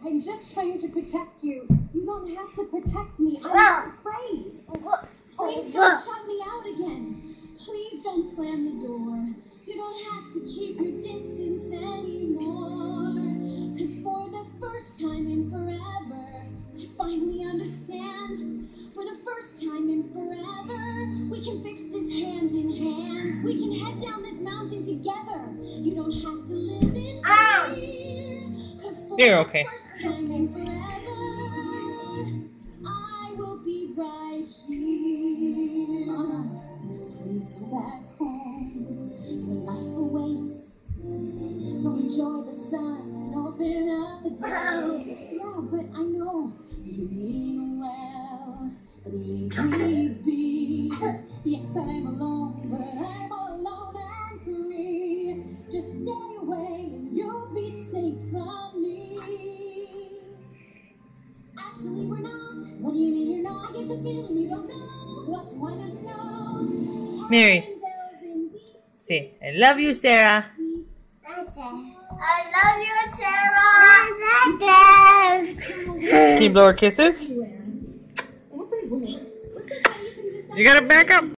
I'm just trying to protect you. You don't have to protect me. I'm not afraid. Please don't shut me out again. Please don't slam the door. You don't have to keep your distance anymore. 'Cause for the first time in forever, I finally understand. For the first time in forever, we can fix this hand in hand. We can head down this mountain together. You don't have to live in fear. 'Cause for You're okay. the first time in forever, I will be right here. Please go back home. Your life awaits. Go enjoy the sun and open up the gates. Yeah, but I know you mean well. But leave me be. Yes, I'm alone, but I'm alone and free. Just stay away and you'll be safe from me. Actually, we're not. What do you mean you're not? I get the feeling you don't know what you want to know. Mary, say, I love you, Sarah. I love you, Sarah. I love you. Can you blow her kisses? You gotta back up.